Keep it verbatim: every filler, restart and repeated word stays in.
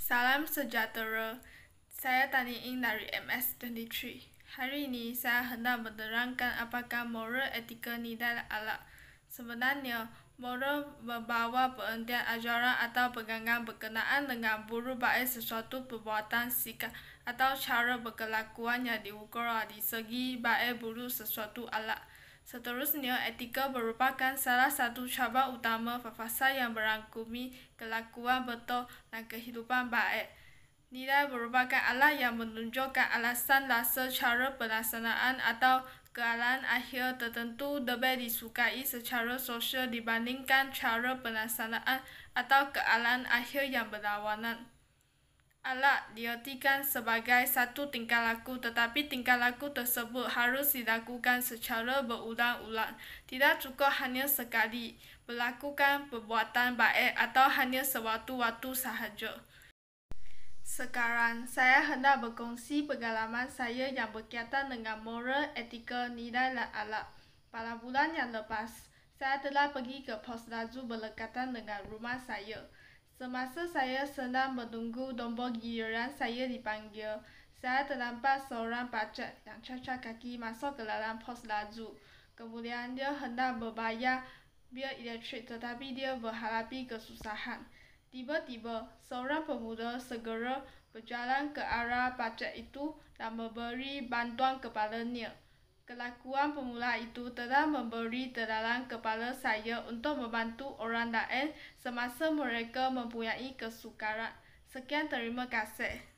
Salam sejahtera, saya Tani Ing dari M S dua puluh tiga. Hari ini saya hendak menerangkan apakah moral, etika, nilai, dan akhlak. Sebenarnya, moral membawa pengertian ajaran atau pegangan berkenaan dengan buruk baik sesuatu perbuatan, sikap, atau cara berkelakuan yang diukur dari segi baik buruk sesuatu akhlak. Seterusnya, etika merupakan salah satu cabang utama fasa yang merangkumi kelakuan betul dan kehidupan baik. Nilai merupakan akhlak yang menunjukkan alasan, rasa, cara pelaksanaan atau keadaan akhir tertentu lebih disukai secara sosial dibandingkan cara pelaksanaan atau keadaan akhir yang berlawanan. Akhlak diartikan sebagai satu tingkah laku, tetapi tingkah laku tersebut harus dilakukan secara berulang-ulang. Tidak cukup hanya sekali melakukan perbuatan baik atau hanya sewaktu-waktu sahaja. Sekarang, saya hendak berkongsi pengalaman saya yang berkaitan dengan moral, etika, nilai, dan akhlak. Pada bulan yang lepas, saya telah pergi ke pos laju berdekatan dengan rumah saya. Semasa saya sedang menunggu nombor giliran saya dipanggil, saya ternampak seorang pacak yang cacat kaki masuk ke dalam pos laju. Kemudian dia hendak membayar bil elektrik tetapi dia menghadapi kesusahan. Tiba-tiba, seorang pemuda segera berjalan ke arah pacak itu dan memberi bantuan kepadanya. Kelakuan pemula itu telah memberi tekanan kepada saya untuk membantu orang lain semasa mereka mempunyai kesukaran. Sekian, terima kasih.